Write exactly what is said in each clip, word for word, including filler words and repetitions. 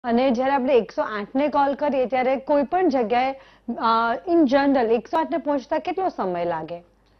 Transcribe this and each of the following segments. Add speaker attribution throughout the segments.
Speaker 1: અને જ્યારે આપણે એકસો આઠ ને કોલ કરીએ ત્યારે કોઈ પણ જગ્યાએ ઇન જનરલ એકસો આઠ ને પહોંચતા કેટલો સમય લાગે?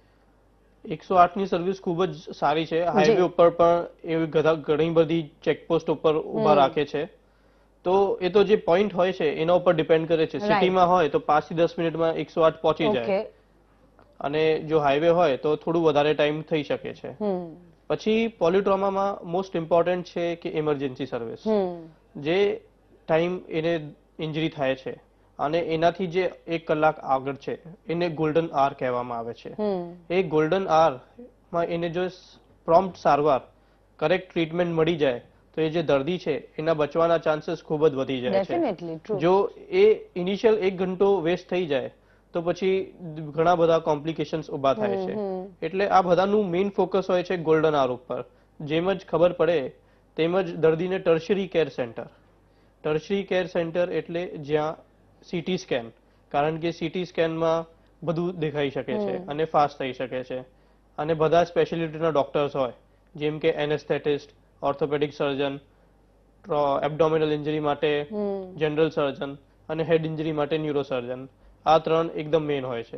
Speaker 2: એકસો આઠ ની સર્વિસ ખૂબ જ સારી છે. હાઈવે ઉપર પણ એવી ઘણી બધી ચેકપોસ્ટ ઉપર ઉભા રાખે છે. તો એ તો જે પોઈન્ટ હોય છે એના ઉપર ડિપેન્ડ કરે છે. સિટીમાં હોય તો પાંચ થી દસ મિનિટમાં એકસો આઠ પહોંચી જાય, અને જો હાઈવે હોય તો થોડું વધારે ટાઈમ થઈ શકે છે. પછી પોલિટ્રોમામાં મોસ્ટ ઇમ્પોર્ટન્ટ છે કે ઇમરજન્સી સર્વિસ, જે ટાઈમ એને ઇન્જરી થાય છે અને એનાથી જે એક કલાક આગળ છે એને ગોલ્ડન આર કહેવામાં આવે છે. એ ગોલ્ડન આરમાં એને જો પ્રોમ્પ્ટ સારવાર, કરેક્ટ ટ્રીટમેન્ટ મળી જાય તો એ જે દર્દી છે એના બચવાના ચાન્સીસ ખૂબ જ વધી જાય છે. જો એ ઇનિશિયલ એક ઘંટો વેસ્ટ થઈ જાય તો પછી ઘણા બધા કોમ્પ્લિકેશન્સ ઊભા થાય છે. એટલે આ બધાનું મેઇન ફોકસ હોય છે ગોલ્ડન આર ઉપર. જેમ જ ખબર પડે તેમ જ દર્દીને tertiary care centre, tertiary care centre એટલે જ્યાં સીટી સ્કેન, કારણ કે સીટી સ્કેનમાં બધું દેખાઈ શકે છે અને ફાસ્ટ થઈ શકે છે, અને બધા સ્પેશિયાલિટીના ડોક્ટર્સ હોય જેમ કે anaesthetist, orthopaedic surgeon, abdominal injury માટે જનરલ સર્જન અને હેડ ઇન્જરી માટે ન્યુરો સર્જન. આ ત્રણ એકદમ મેઇન હોય છે.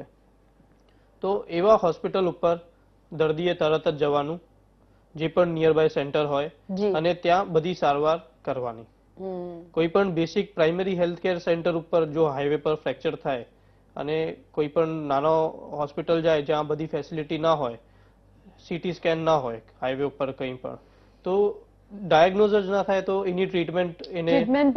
Speaker 2: તો એવા હોસ્પિટલ ઉપર દર્દીએ તરત જ જવાનું, જે પણ નિયર બાય સેન્ટર હોય, અને ત્યાં બધી સારવાર કરવાની. કોઈ પણ basic primary health care centre ઉપર જો હાઈવે પર ફ્રેક્ચર થાય અને કોઈ પણ નાનો હોસ્પિટલ જાય જ્યાં બધી ફેસિલિટી ના હોય, સીટી સ્કેન ના હોય હાઈવે ઉપર કંઈ પણ, તો ડાયગ્નોઝ જ ના થાય તો એની ટ્રીટમેન્ટ એને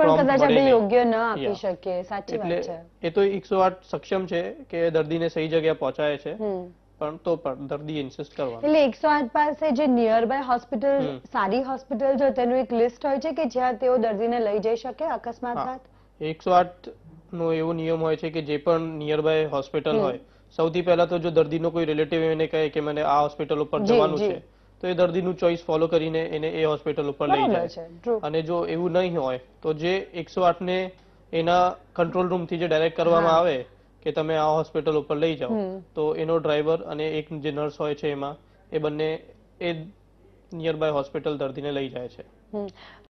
Speaker 1: યોગ્ય ન આપી શકે. સાચી વાત છે.
Speaker 2: એ તો એકસો આઠ સક્ષમ છે કે દર્દીને સહી જગ્યા પહોંચાય છે, પણ તો પણ દર્દી ઇન્સિસ્ટ કરવાનું.
Speaker 1: એટલે એકસો આઠ પાસે જે નિયર બાય હોસ્પિટલ, સારી હોસ્પિટલ છે તેનું એક લિસ્ટ હોય છે કે જ્યાં તેઓ દર્દીને લઈ જઈ શકે અકસ્માત થાય?
Speaker 2: એકસો આઠ નો એવો નિયમ હોય છે કે જે પણ નિયર બાય હોસ્પિટલ હોય, સૌથી પહેલા તો જો દર્દીનો કોઈ રિલેટિવ એને કહે કે મને આ હોસ્પિટલ ઉપર જવાનું છે, તો એ દર્દીનું ચોઈસ ફોલો કરીને એને એ હોસ્પિટલ ઉપર લઈ જાય. અને જો એવું નહીં હોય તો જે એકસો આઠ ને એના કંટ્રોલ રૂમથી જે ડાયરેક્ટ કરવામાં આવે કે તમે આ હોસ્પિટલ ઉપર લઈ જાઓ, તો એનો ડ્રાઈવર અને એક જે નર્સ હોય છે એમાં, એ બંને એ નિયર બાય હોસ્પિટલ દર્દીને લઈ જાય છે.